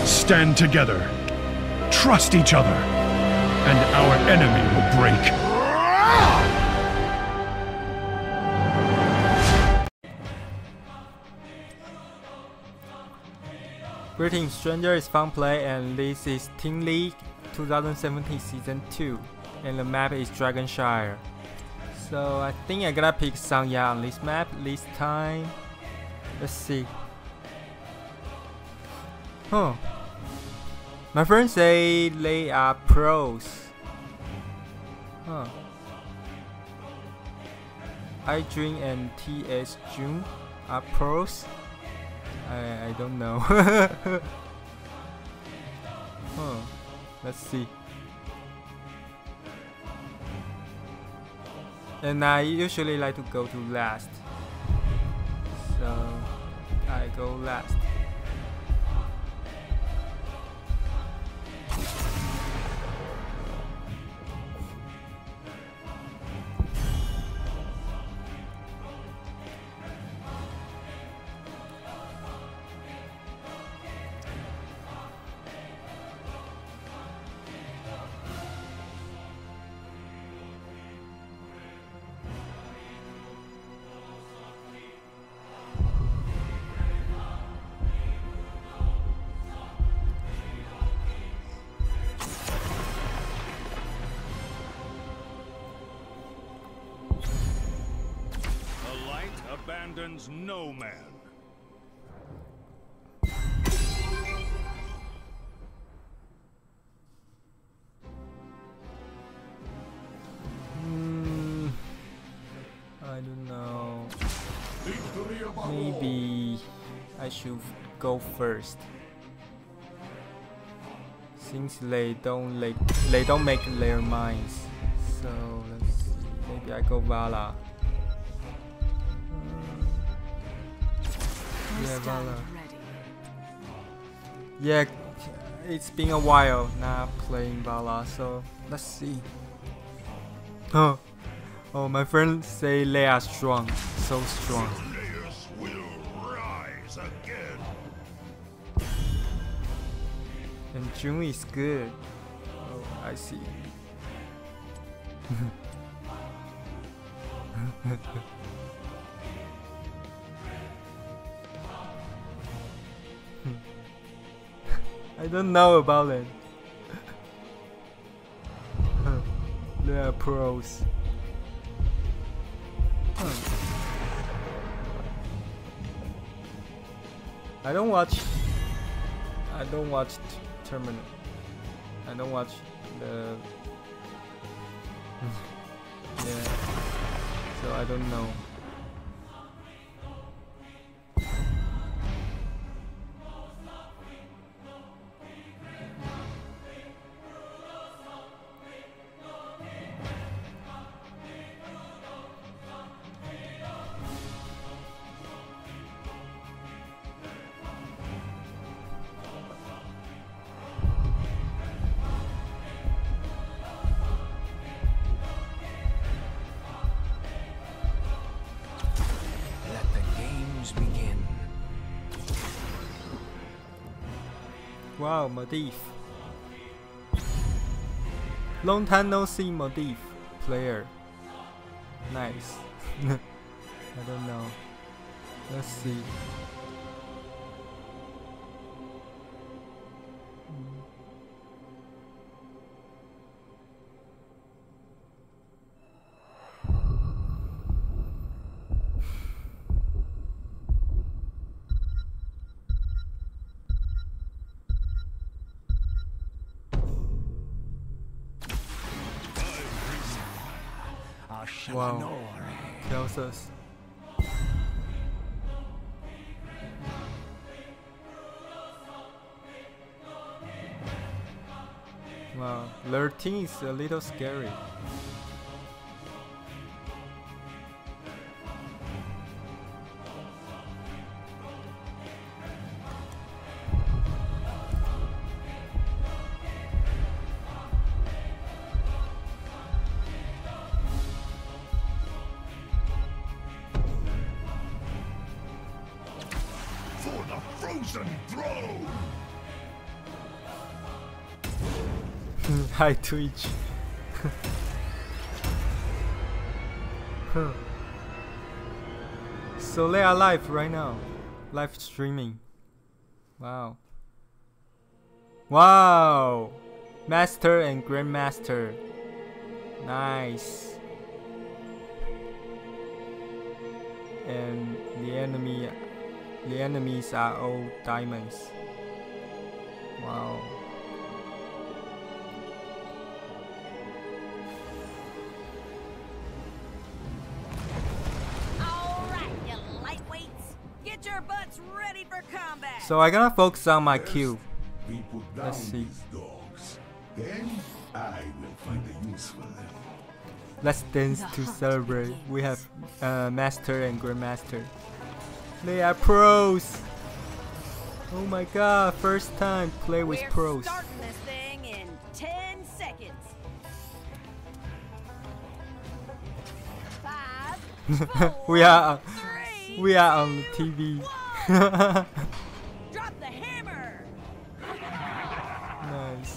Stand together. Trust each other. And our enemy will break. Greetings, stranger, it's Fun Play, and this is Team League 2017 Season 2, and the map is Dragonshire. So I think I gotta pick Sanya on this map this time. Let's see. Huh. My friends say they are pros. Huh. iDream and TS June are pros. I don't know. Huh. Let's see. And I usually like to go to last, so I go last. Abandons no man. I don't know. Maybe I should go first, since they don't make their minds. So let's see. Maybe I go Vala. Yeah, Vala. Yeah, it's been a while not playing Vala, so let's see. Oh, my friends say they are strong, so strong. Will rise again. And June is good. Oh, I see. I don't know about it. They are pros. I don't watch tournament. I don't watch the yeah. So I don't know. Wow, Modif. Long time no see Modif player. Nice. I don't know. Let's see. Wow, tells us. Wow, 13 is a little scary. For the frozen throne! Hi Twitch. So they are live right now. Live streaming. Wow. Wow! Master and Grandmaster. Nice. And the enemies are all diamonds. Wow. Your butts ready for combat. So I gotta focus on my Q. Let's see. Dogs. Then I will find a use for them. Let's dance to celebrate. We have Master and Grandmaster. They are pros. Oh my god, first time play with pros. Starting this thing in 10 seconds. 5, 4, we are 3, we are on the TV. Drop the hammer. Nice.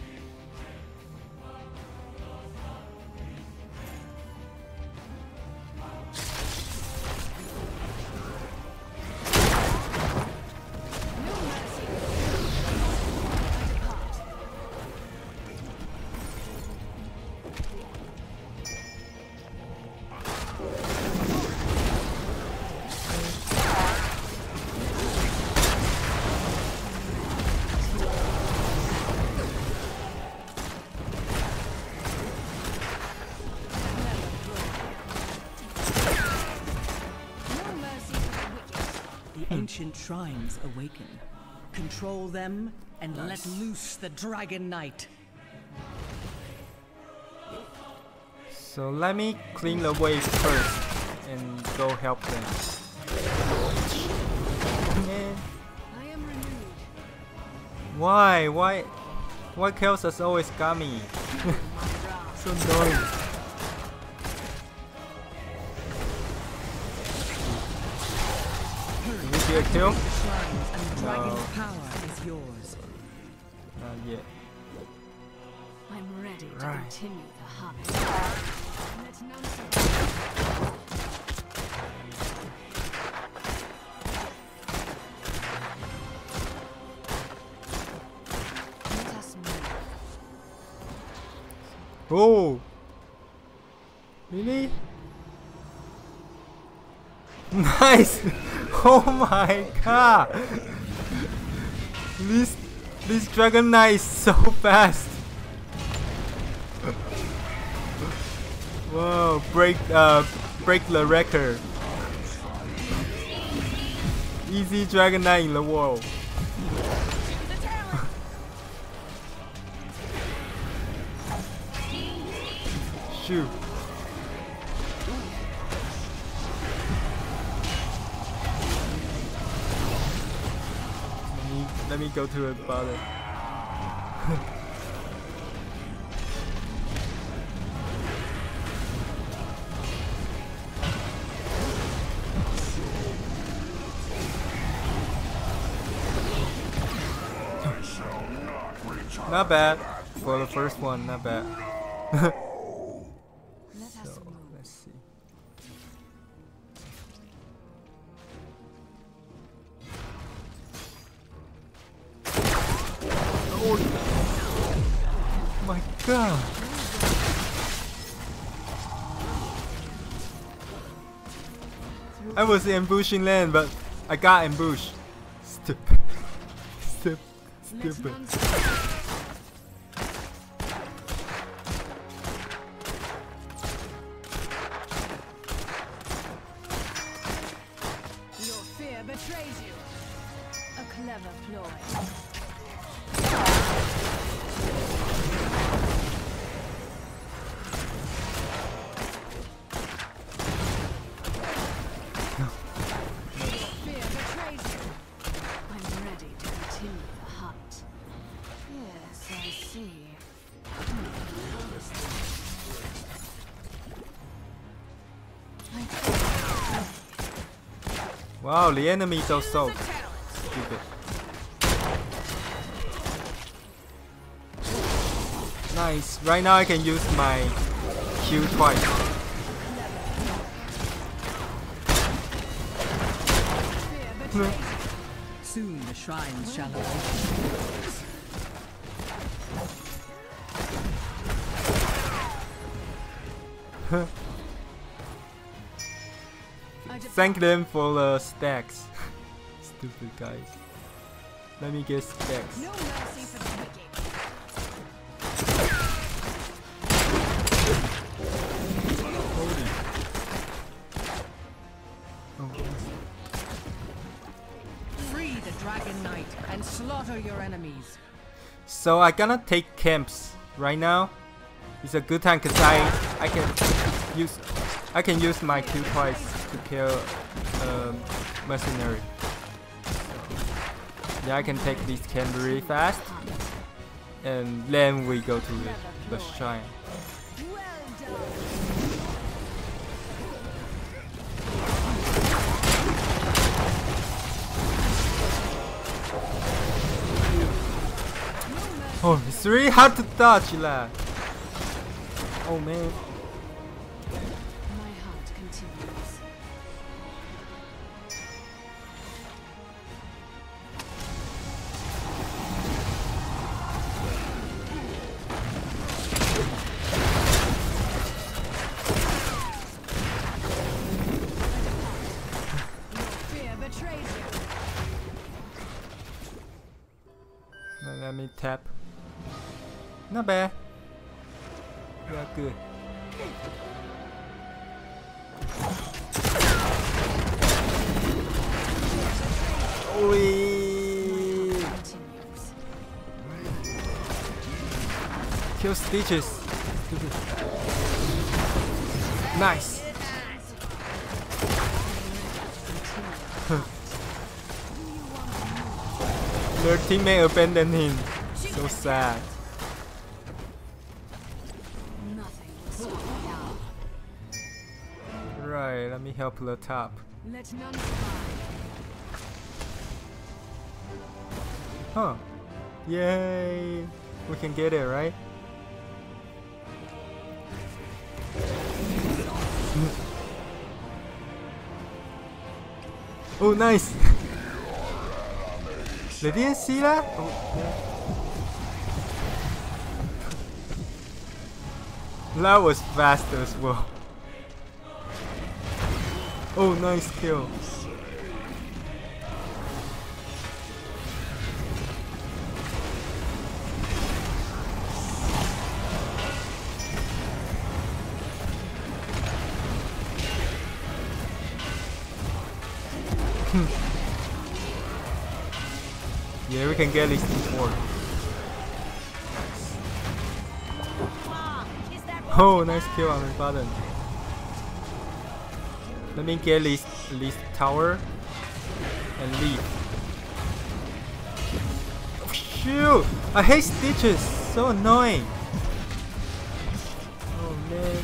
Ancient shrines awaken. Control them and let loose the Dragon Knight. So let me clean the wave first and go help them. Man. I am renewed. Why Chaos has always got me? So annoying. Did you get a kill? The shrines and the dragon's No. power is yours. Not yet. I'm ready to Right. continue the hunt. Let none Let us move. Oh! Really? Nice! Oh my god! This Dragon Knight is so fast! Whoa, break the record. Easy Dragon Knight in the world. Shoot. Let me go to the bottom. Not bad. For the first one, not bad. Let us So, move. let's see. Oh my god! I was ambushing land, but I got ambushed. Stupid. Let Stupid. none Your fear betrays you. A clever ploy. Fear betrays you. I'm ready to continue the hunt. Yes, I see. Wow, the enemy is also Use the talent. stupid. Nice. Right now I can use my Q twice. Soon the shrines shall awaken. Thank them for the stacks. Stupid guys. Let me get stacks. No mercy for the wicked. Free the Dragon Knight and slaughter your enemies. So I gonna take camps right now. It's a good time because I can use my Q twice to kill mercenary. So, yeah, I can take this camp really fast, and then we go to the shrine. Well done. Oh, it's really hard to dodge, lad. Oh man. My heart continues. Fear betrays you. Let me tap. Not bad. We are good. Oi! Continues. Kill Stitches. Nice. Their teammate abandoned him. So sad. Nothing will stop me now. Right, let me help the top. Let none survive. Huh. Yay! We can get it, right? Oh, nice! They didn't see that? Oh, yeah. That was fast as well. Oh, nice kill. Yeah, we can get at least 4. Oh, nice kill on the button. Let me get at least tower and leave. Oh, shoot! I hate Stitches. So annoying. Oh man.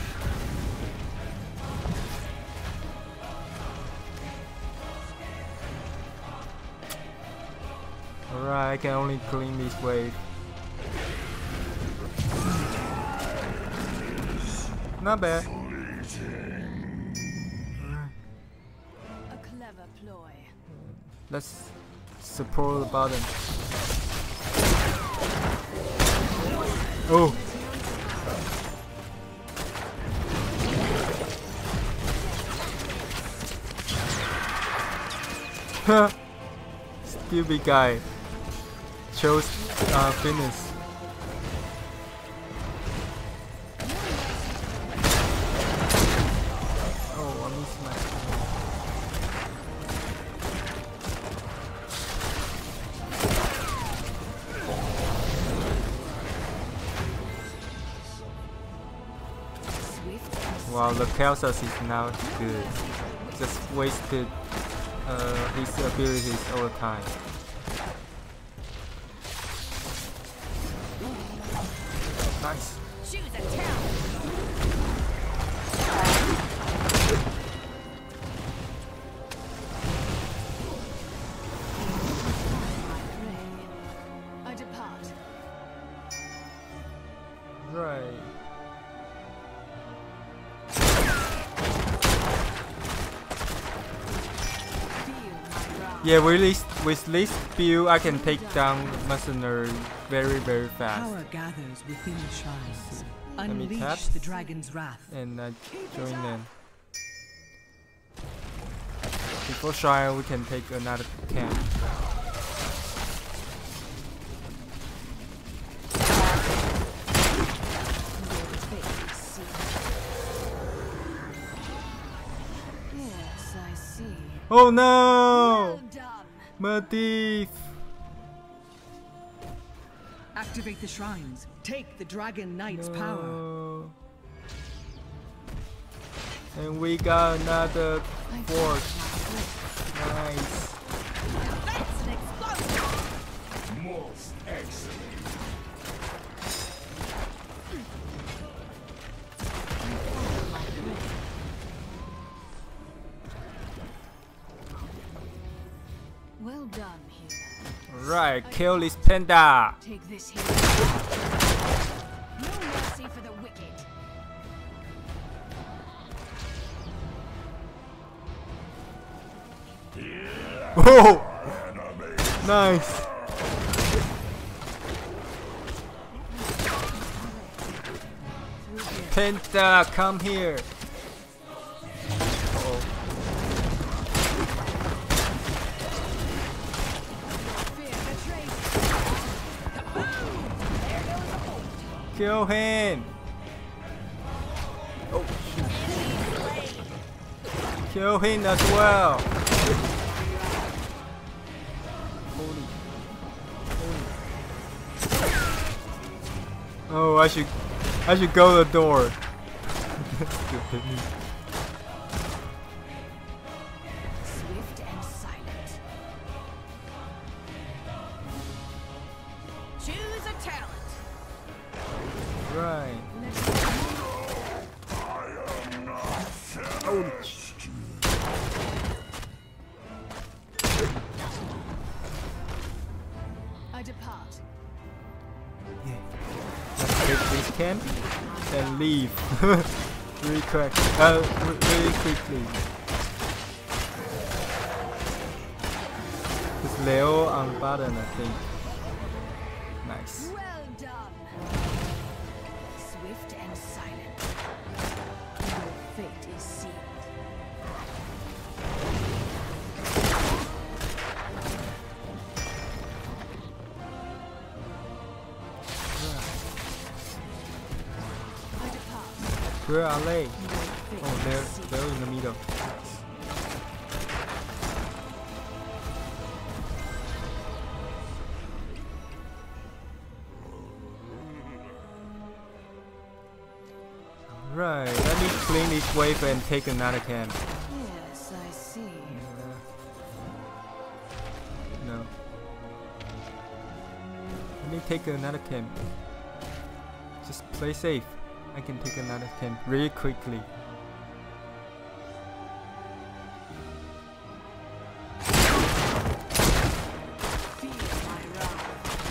Alright, I can only clean this wave. Not bad. A clever ploy. Let's support the bottom. Oh! Stupid guy. Chose fitness. Oh, I missed my Swift. wow, the Kelsos is now good. Just wasted his abilities all the time. Nice. Choose a town. I depart. Right. Yeah, with this build, I can take down mercenary very fast. Power gathers within the shrines. Let me tap. Unleash the dragon's wrath. And join them. Before Shrine, we can take another camp. Yes, I see. Oh no! Well done. Medivh! Activate the shrines. Take the Dragon Knight's power. No. And we got another force. Nice. That's an explosion. Most excellent. Well done, hero. Right, kill this panda. Take this hero. No mercy for the wicked. Whoa! Nice. Penta, come here. Uh-oh. Fear betrays. Kill him. Oh shoot. Kill him as well. Holy. Oh, I should go to the door. Swift and silent. Choose a talent. Right. Holy I depart. Let's take this camp and leave. Really quick. Really quickly. It's Leo on button, I think. Nice. Well done. Swift and silent. Your fate is sealed. I depart. Where are they? Your fate Oh, is they're sealed. in the middle. Right, let me clean this wave and take another camp. Yes, I see. No. Let me take another camp. Just play safe. I can take another camp really quickly. Feel my wrath.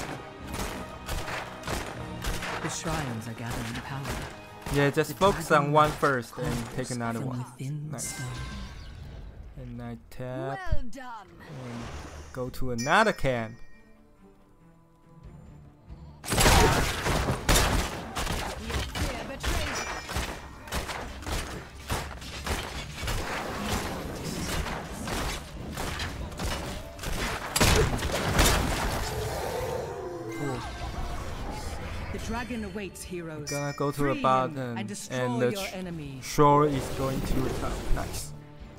The shrines are gathering power. Yeah, just The focus dragon on one first and calls take another from one. within the Nice. stone. And I tap Well done. and go to another camp. Your fear betrays you. Cool. The dragon awaits, heroes. Gonna go to Free the him bottom and destroy and the your enemy. shore is going to the top. Nice.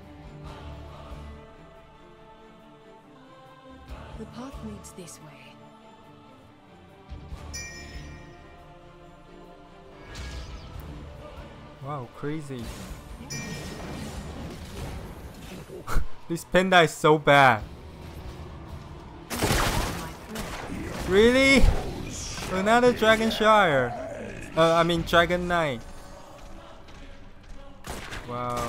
The path leads this way. Wow, crazy. This panda is so bad. My friend. Really? Another Dragon Shire. I mean Dragon Knight. Wow.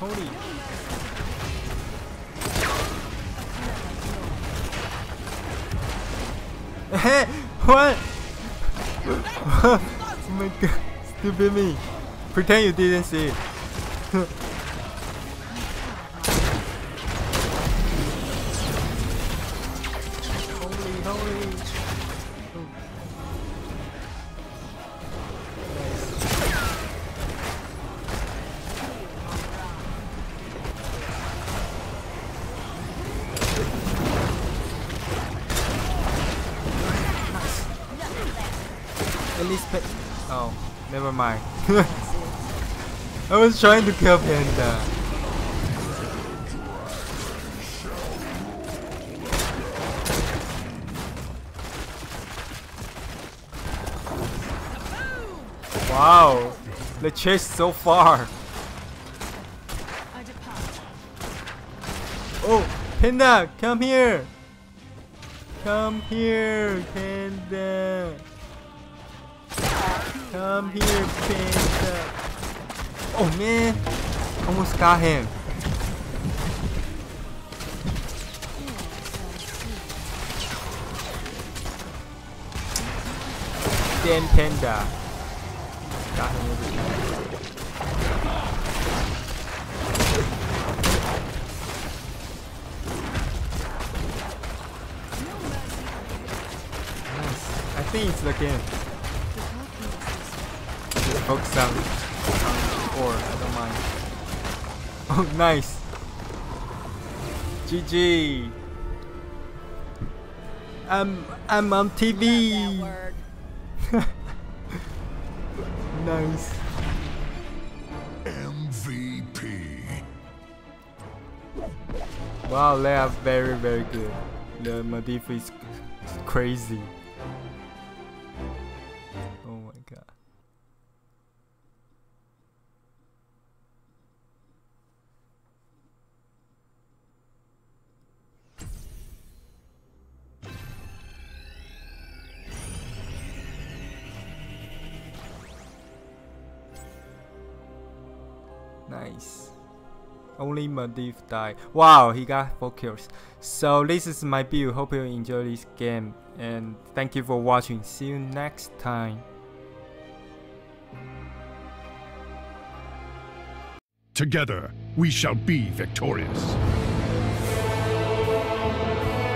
Holy. Hey, what? Oh my god, stupid me. Pretend you didn't see it. Holy. At least oh, never mind. I was trying to kill Panda. Wow, the chase so far. I depart. Oh, Panda, come here. Come here, Panda. Come here, Panda. Oh man, almost got him. Then Panda. Got him over here. Nice. I think it's the game. Just focus on or I don't mind. Oh, nice. GG. I'm on TV. Nice. MVP. Wow, they are very good. The Medivh is crazy. Oh my god. Nice. Only Medivh died. Wow, he got 4 kills. So this is my build. Hope you enjoy this game. And thank you for watching. See you next time. Together, we shall be victorious.